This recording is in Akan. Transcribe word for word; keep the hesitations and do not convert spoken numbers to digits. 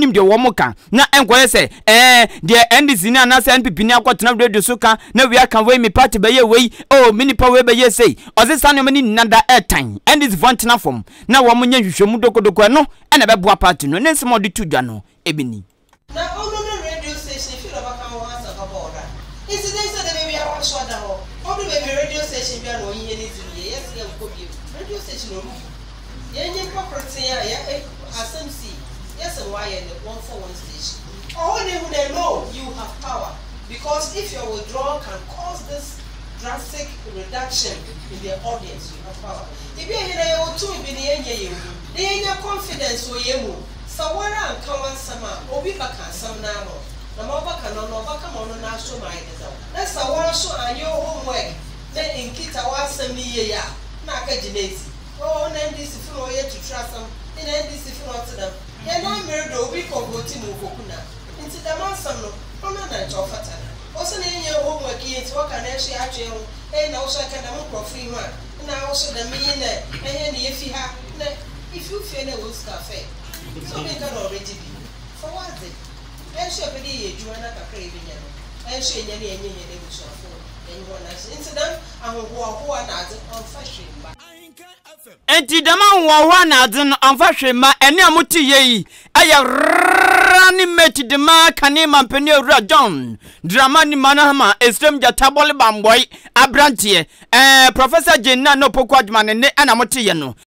nim de wo mo ka na enkoye se eh de N D C na na se N P P ni akotena radio so ka na we aka we me party be ye we oh mini pa we be ye say ozisa no mani nada airtime N D C vontena form na wo mo nya hwehwemu dokodoko no e na be boa party no ne nsemo de tudwa no ebini na ono no radio station fi lo baka wo asa ka border incident say the baby I want show da ho obi be radio station bia no yin ni zuru ye yes ye ko bi radio station no ye nyi property ya ya asemsi yes why ye one for one station oh they would know you have power because if your withdrawal can cause this drastic reduction in the audience you have power if you hear you to be the enye you the enye confidence wo ye mu sawara anka wansama obi baka sam na no na ma baka no no baka mo no na so mai de zaw na sawara so ayo homework na inkita wasam ni ye ya na aka ginezi oh na N D C fun o ye to trust am in N D C fun o to them ye na mere do obi ko go ti mu kokuna inti da mansam no ono na cho fatana oso na enye homework ye ti waka na ehwe atwe ho eh na oso aka na mo profri ho na oso da me na ehwe ne ye fi ha na if you feel na wo cafe so me can already be for what it ehwe be di ye juwa na kakra e bi nya no ehwe nya ne enye nya ne bu so afo enye ho na incident ahoho ahoho na ade on fashion ba enti dama wo na ade no on fashion ma ene amuti ye aya Running Mate de ma kane mampeni owura John Dramani manahama extreme jatabole bamboy abrantie eh Professor Agyeman no Opoku Agyeman ne ana mote ye no